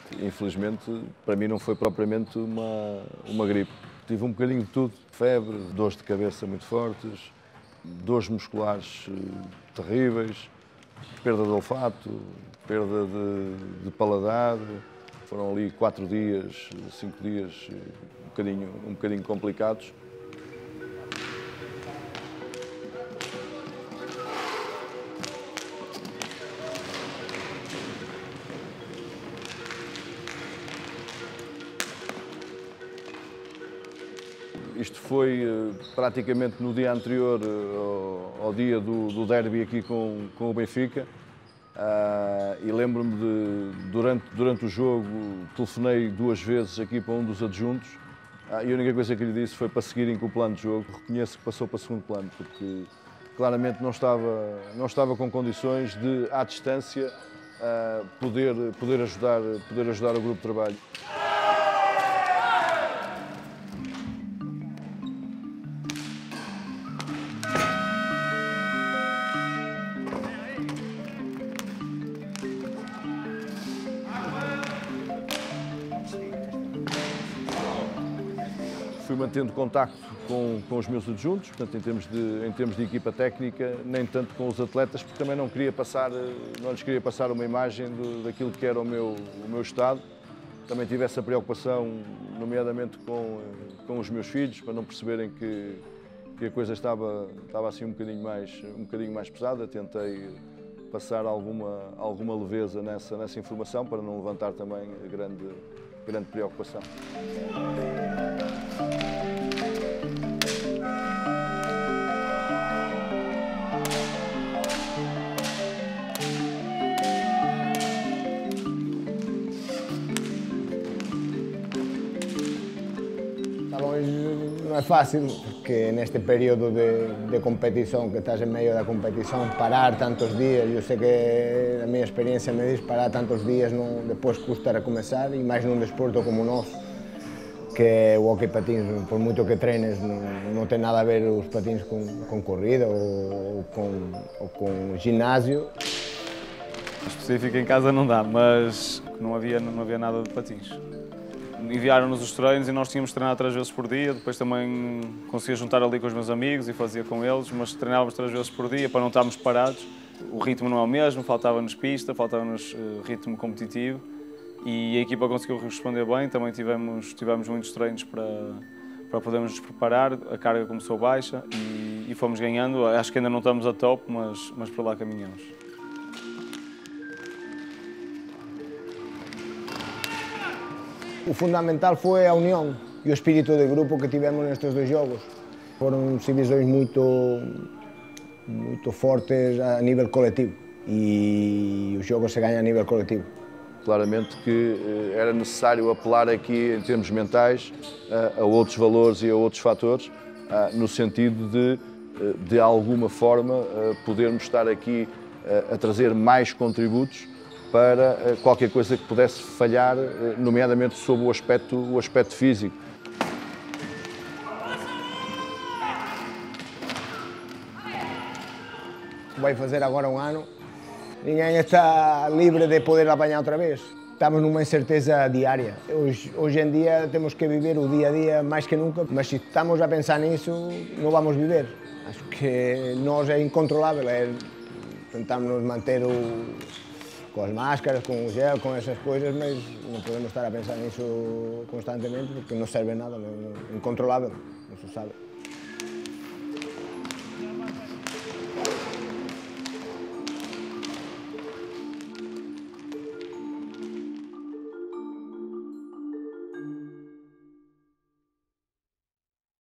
Infelizmente, para mim não foi propriamente uma gripe. Tive um bocadinho de tudo, febre, dores de cabeça muito fortes, dores musculares terríveis, perda de olfato, perda de paladar. Foram ali 4 dias, 5 dias um bocadinho complicados. Isto foi praticamente no dia anterior ao dia do derby aqui com o Benfica. E lembro-me de, durante o jogo, telefonei 2 vezes aqui para um dos adjuntos e a única coisa que lhe disse foi para seguirem com o plano de jogo. Reconheço que passou para o segundo plano, porque claramente não estava com condições de, à distância, poder ajudar o grupo de trabalho. Fui mantendo contacto com os meus adjuntos, portanto, em termos de equipa técnica, nem tanto com os atletas, porque também não lhes queria passar uma imagem daquilo que era o meu estado. Também tive essa preocupação, nomeadamente com os meus filhos, para não perceberem que a coisa estava assim um bocadinho mais pesada. Tentei passar alguma leveza nessa informação, para não levantar também grande preocupação. Não é fácil, porque neste período de competição, que estás em meio da competição, parar tantos dias, eu sei que a minha experiência me diz parar tantos dias, depois custa recomeçar, e mais num desporto como o nosso, que é o hóquei patins. Por muito que treines, não tem nada a ver os patins com corrida ou com ginásio. Específico em casa não dá, mas não havia nada de patins. Enviaram-nos os treinos e nós tínhamos de treinar 3 vezes por dia. Depois também conseguia juntar ali com os meus amigos e fazia com eles, mas treinávamos 3 vezes por dia para não estarmos parados. O ritmo não é o mesmo, faltava-nos pista, faltava-nos ritmo competitivo e a equipa conseguiu responder bem. Também tivemos muitos treinos para podermos nos preparar, a carga começou baixa e fomos ganhando. Acho que ainda não estamos a top, mas por lá caminhamos. O fundamental foi a união e o espírito de grupo que tivemos nestes 2 jogos. Foram exibições muito fortes a nível coletivo e os jogos se ganham a nível coletivo. Claramente que era necessário apelar aqui, em termos mentais, a outros valores e a outros fatores, no sentido de alguma forma, podermos estar aqui a trazer mais contributos para qualquer coisa que pudesse falhar, nomeadamente sob o aspecto físico. Vai fazer agora 1 ano, ninguém está livre de poder apanhar outra vez. Estamos numa incerteza diária. Hoje em dia temos que viver o dia a dia mais que nunca, mas se estamos a pensar nisso, não vamos viver. Acho que nós é incontrolável, tentamos manter com as máscaras, com o gel, com essas coisas, mas não podemos estar a pensar nisso constantemente porque não serve nada, é incontrolável, não se sabe.